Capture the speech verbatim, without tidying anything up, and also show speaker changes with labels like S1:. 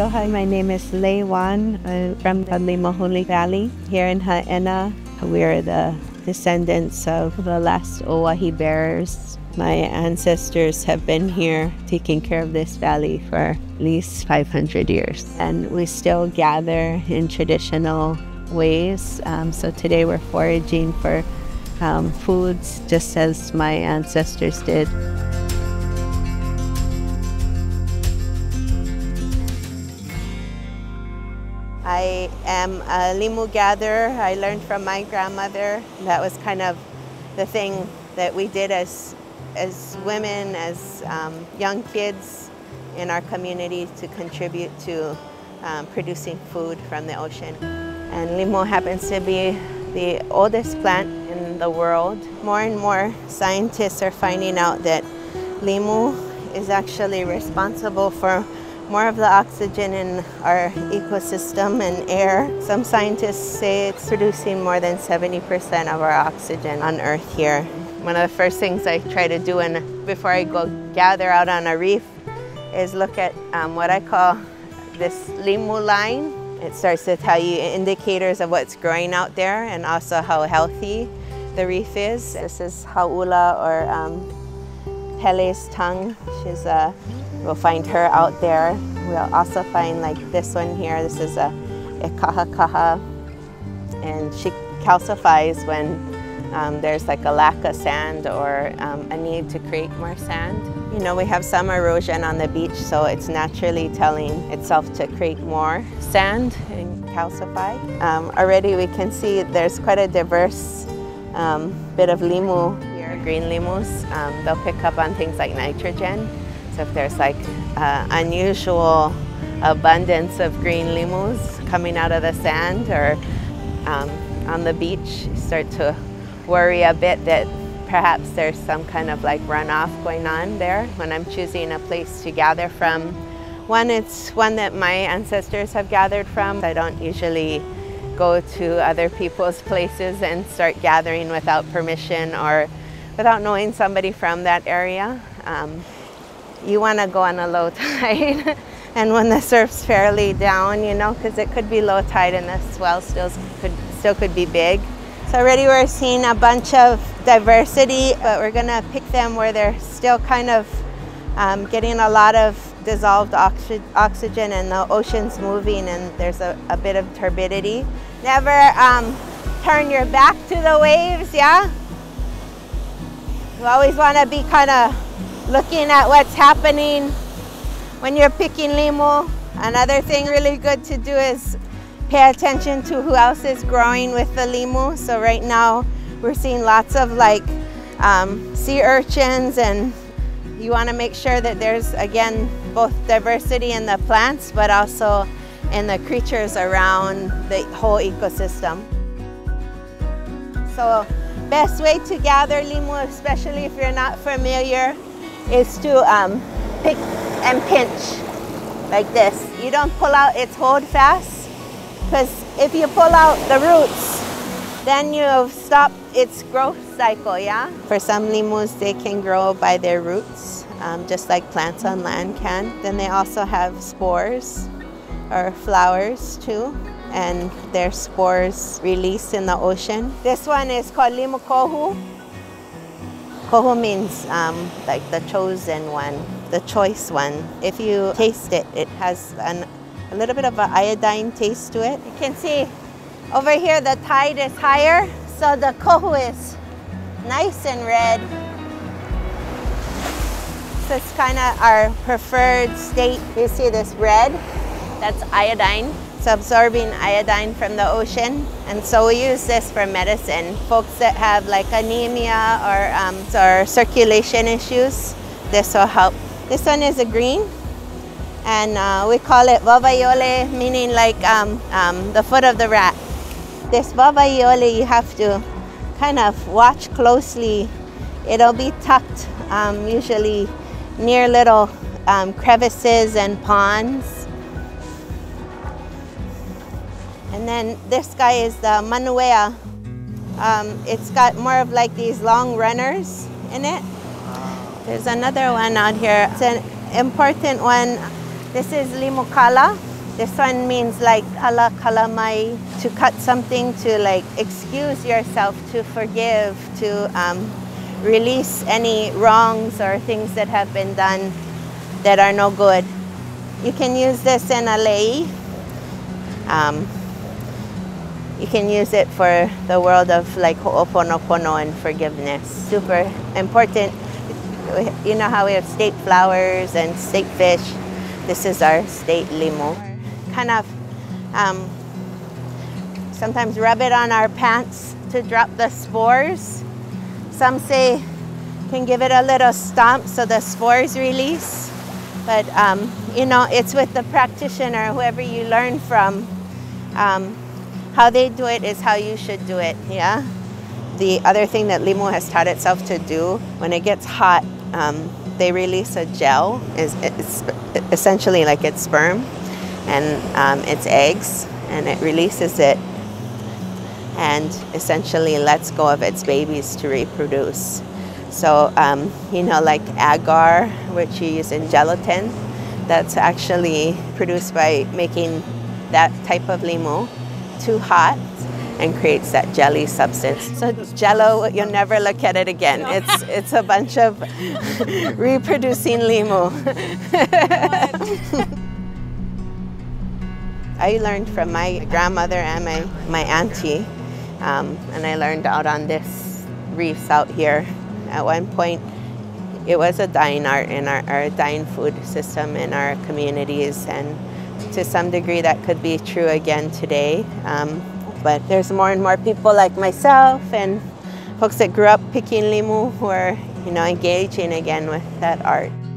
S1: Aloha, my name is Lei Wann. I'm from the Limahuli Valley here in Hāʻena. We're the descendants of the last Ōahi bearers. My ancestors have been here taking care of this valley for at least five hundred years. And we still gather in traditional ways. Um, so today we're foraging for um, foods just as my ancestors did. I am a limu gatherer. I learned from my grandmother. That was kind of the thing that we did as, as women, as um, young kids in our community to contribute to um, producing food from the ocean. And limu happens to be the oldest plant in the world. More and more scientists are finding out that limu is actually responsible for more of the oxygen in our ecosystem and air. Some scientists say it's producing more than seventy percent of our oxygen on Earth here. One of the first things I try to do in, before I go gather out on a reef is look at um, what I call this limu line. It starts to tell you indicators of what's growing out there and also how healthy the reef is. This is Hau'ula, or um, Pele's tongue. She's a We'll find her out there. We'll also find like this one here. This is a ekahakaha, and she calcifies when um, there's like a lack of sand or um, a need to create more sand. You know, we have some erosion on the beach, so it's naturally telling itself to create more sand and calcify. Um, already we can see there's quite a diverse um, bit of limu here, green limus. Um, they'll pick up on things like nitrogen. So if there's like uh, unusual abundance of green limus coming out of the sand or um, on the beach, you start to worry a bit that perhaps there's some kind of like runoff going on there. When I'm choosing a place to gather from, one, it's one that my ancestors have gathered from. I don't usually go to other people's places and start gathering without permission or without knowing somebody from that area. Um, You want to go on a low tide and when the surf's fairly down, you know, because it could be low tide and the swell still could, still could be big. So already we're seeing a bunch of diversity, but we're going to pick them where they're still kind of um, getting a lot of dissolved oxy oxygen and the ocean's moving and there's a, a bit of turbidity. Never um, turn your back to the waves, yeah? You always want to be kind of looking at what's happening when you're picking limu. Another thing really good to do is pay attention to who else is growing with the limu. So right now we're seeing lots of like um, sea urchins, and you want to make sure that there's again both diversity in the plants but also in the creatures around the whole ecosystem. So best way to gather limu, especially if you're not familiar, is to um, pick and pinch like this. You don't pull out its hold fast, because if you pull out the roots, then you've stopped its growth cycle, yeah? For some limus, they can grow by their roots, um, just like plants on land can. Then they also have spores or flowers too, and their spores release in the ocean. This one is called limu kohu. Kohu means um, like the chosen one, the choice one. If you taste it, it has an, a little bit of an iodine taste to it. You can see over here the tide is higher, so the kohu is nice and red. So it's kind of our preferred state. You see this red? That's iodine. It's absorbing iodine from the ocean, and so we use this for medicine. Folks that have like anemia or, um, or circulation issues, this will help. This one is a green, and uh, we call it vavaiole, meaning like um, um, the foot of the rat. This vavaiole, you have to kind of watch closely. It'll be tucked um, usually near little um, crevices and ponds. And then this guy is the manuea. Um, it's got more of like these long runners in it. There's another one out here. It's an important one. This is limu kala. This one means like ala kalamai, to cut something, to like excuse yourself, to forgive, to um, release any wrongs or things that have been done that are no good. You can use this in a lei. Um, you can use it for the world of like ho'oponopono and forgiveness. Super important. You know how we have state flowers and state fish? This is our state limu. Kind of um, sometimes rub it on our pants to drop the spores. Some say can give it a little stomp so the spores release. But um, you know, it's with the practitioner, whoever you learn from. Um, how they do it is how you should do it, yeah? The other thing that limu has taught itself to do, when it gets hot, um, they release a gel. It's, it's essentially like its sperm and um, its eggs, and it releases it and essentially lets go of its babies to reproduce. So, um, you know, like agar, which you use in gelatin, that's actually produced by making that type of limu too hot and creates that jelly substance. So jello, you'll never look at it again. It's, it's a bunch of reproducing limu. I learned from my grandmother and my, my auntie, um, and I learned out on this reefs out here. At one point, it was a dying art in our, our dying food system in our communities, and to some degree that could be true again today. Um, but there's more and more people like myself and folks that grew up picking limu who are, you know, engaging again with that art.